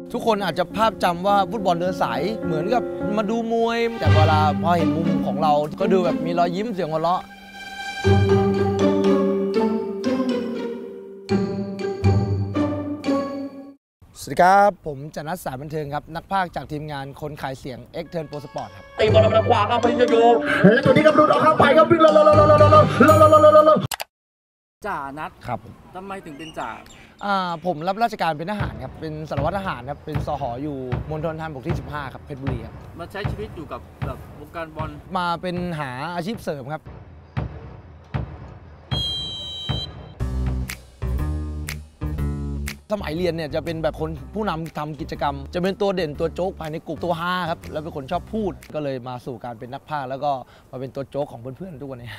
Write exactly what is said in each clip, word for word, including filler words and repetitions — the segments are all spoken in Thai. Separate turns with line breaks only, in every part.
ทุกคนอาจจะภาพจำว่าฟุตบอลเดินสายเหมือนกับมาดูมวยแต่เวลาพอเห็นมุมของเราก็ดูแบบมีรอยยิ้มเสียงหัวเราะสวัสดีครับผมจนัทสายบันเทิงครับนักพากย์จากทีมงานคนขายเสียง X Turn Pro Sport ครับ
ตีบอลมาขวาครับพยโยและตัวนี้ก็หลุดออกข้างไปครับวิ่งเลยๆๆๆๆๆ
จ่านัท
ครับ
ทำไมถึงเป็นจ่า
อ่าผมรับราชการเป็นทหารครับเป็นสารวัตรทหารครับเป็นสห.อยู่มณฑลทหารบกที่สิบห้าครับเพชรบุรีครับ
มาใช้ชีวิตอยู่กับแบบวงการบอล
มาเป็นหาอาชีพเสริมครับสมัยเรียนเนี่ยจะเป็นแบบคนผู้นำทำกิจกรรมจะเป็นตัวเด่นตัวโจ๊กภายในกลุ่มตัวห้าครับแล้วเป็นคนชอบพูดก็เลยมาสู่การเป็นนักพากย์แล้วก็มาเป็นตัวโจ๊กของเพื่อนๆทุกวันนี้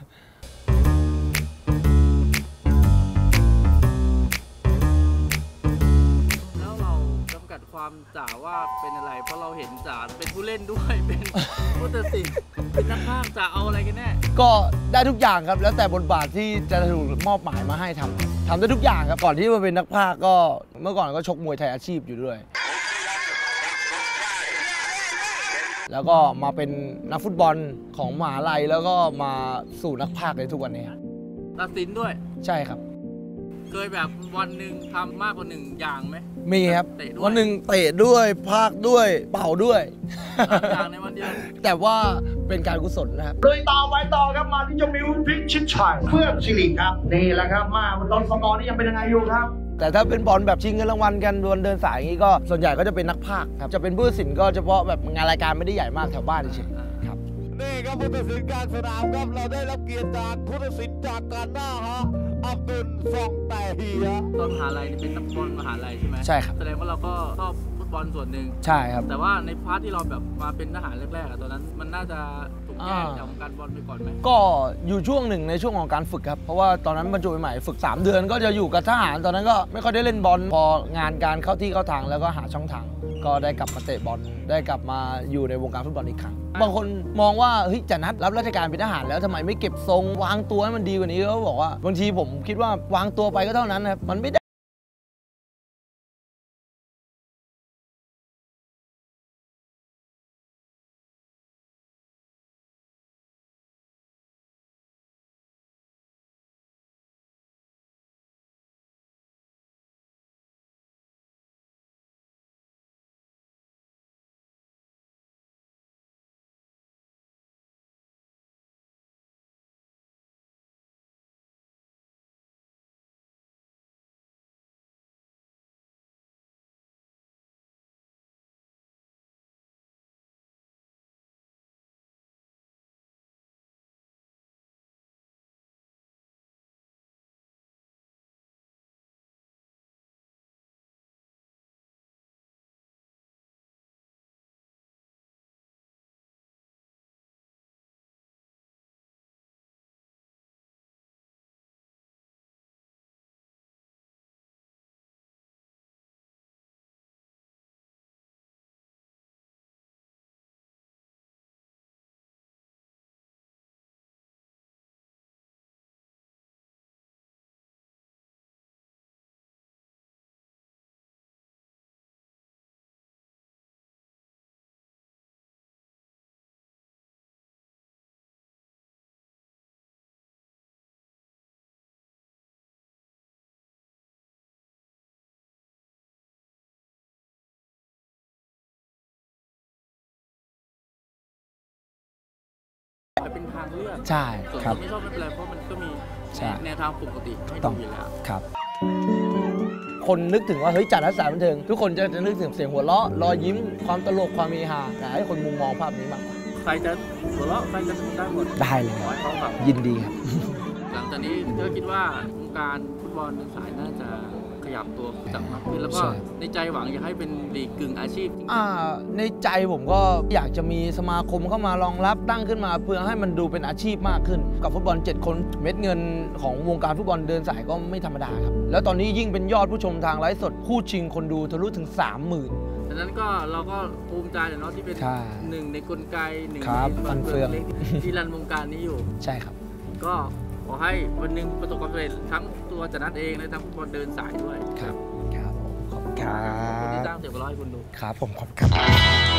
แล้วเราจำกัดความจ่าว่าเป็นอะไรเพราะเราเห็นจ่าเป็นผู้เล่นด้วยเป็นผู้ตัดสินเป็นนักพากย์จ่าเอาอะไรกันแน่
ก็ได้ทุกอย่างครับแล้วแต่บทบาทที่จะถูกมอบหมายมาให้ทำทำได้ทุกอย่างครับก่อนที่มาเป็นนักพากย์ก็เมื่อก่อนก็ชกมวยไทยอาชีพอยู่ด้วยแล้วก็มาเป็นนักฟุตบอลของมหาลัยแล้วก็มาสู่นักพากย์ในทุกวันนี้
ตัดสินด้วย
ใช่ครับ
เคยแบบวันหนึ่งทำมากกว่าหนึ่งอย่างไหม
มีครับวันหนึ่งเตะด้วยพากย์ด้วยเป่าด้วย
อย่างในวันเดียว
แต่ว่าเป็นการกุศลนะครับ
เลยต่อไปต่อครับมาที่เจ้ามิวพิชิตชัยเพื่อนสิริครับนี่แหละครับมาตอนสกอร์นี่ยังเป็นยังไงอยู่ครับ
แต่ถ้าเป็นบอลแบบชิงเงินรางวัลกันดวลเดินสายอย่างนี้ก็ส่วนใหญ่ก็จะเป็นนักพากย์ครับจะเป็นผู้ตัดสินก็เฉพาะแบบงานรายการไม่ได้ใหญ่มากแถวบ้านเฉยๆครับ
นี่ครับผู้ตัดสินกลางสนามครับเราได้รับเกียรติจากผู้ตัดสินจากการหน้าฮะอับดุลซองแต่เฮีย
ตอนมหาลัยนี่เป็นนักบอลมหาลัยใช่ไหม
ใช่ครับ
แสดงว่าเราก็ชอบฟุตบอลส่วนหนึ่ง
ใช่ครับ
แต่ว่าในพาร์ทที่เราแบบมาเป็นทหารแรกๆตอนนั้นมันน่าจะถูกแยกจากวงการบอลไปก่อนไหม
ก็อยู่ช่วงหนึ่งในช่วงของการฝึกครับเพราะว่าตอนนั้นบรรจุใหม่ฝึกสามเดือนก็จะอยู่กับทหารตอนนั้นก็ไม่ค่อยได้เล่นบอลพองานการเข้าที่เข้าทางแล้วก็หาช่องทางก็ได้กลับมาเตะบอลได้กลับมาอยู่ในวงการฟุตบอลอีกครั้งบางคนมองว่าเฮ้ยจนัทรับราชการเป็นทหารแล้วทำไมไม่เก็บทรงวางตัวให้มันดีกว่านี้เขาบอกว่าบางทีผมคิดว่าวางตัวไปก็เท่านั้นนะครับมันไม่ได้
เป็นทางเลือก
ใช่ครับ
ไม่ชอบไม่เป็นไรเพราะมันก็มีแนวทางปกติให้ดูอยู่แล้ว
ครับคนนึกถึงว่าเฮ้ยจัดทัศน์บันเทิงทุกคนจะนึกถึงเสียงหัวเราะรอยยิ้มความตลกความมีฮาแต่ให้คนมุมมองภาพนี้มากกว่า
ใครจะหัวเราะใครจะได้หมด
ได้เลยยินดีครับ
หลังจากนี้เธอคิดว่าวงการฟุตบอลเดินสายน่าจะขยับตัวจังมากขึ้นแล้วก็ในใจหวังอยากให้เป็นลีกกึ่งอาชีพ
อ่าในใจผมก็อยากจะมีสมาคมเข้ามารองรับตั้งขึ้นมาเพื่อให้มันดูเป็นอาชีพมากขึ้นกับฟุตบอลเจ็ดคนเม็ดเงินของวงการฟุตบอลเดินสายก็ไม่ธรรมดาครับแล้วตอนนี้ยิ่งเป็นยอดผู้ชมทางไลฟ์สดคู่ชิงคนดูทะลุถึง สามหมื่น
ดังนั้นก็เราก็ภูมิใจเนาะที่เป็นหนึ่งในกลไกหนึ่งใน
ฟันเฟือง
ที่รันวงการนี้อยู่
ใช่ครับ
ก็ขอให้วันหนึ่งประสบความสำเร็จทั้งตัวจนัทเองและทั้งฟุตบอลเดินสายด้วย
ครับครับขอบคุณครับ
เดี๋ยวมาเล่าให้คุณดู
ครับผมขอบคุณครับ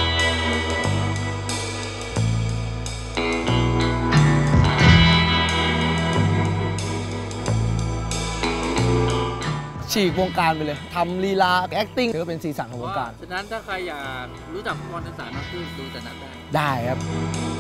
ฉีกวงการไปเลยทำลีลา acting ถือว่าเป็นสีสันของวงการ
ฉะนั้นถ้าใครอยากรู้จักฟุตบอลในสายมากขึ้นดูแต่นัดได้
ได้ครับ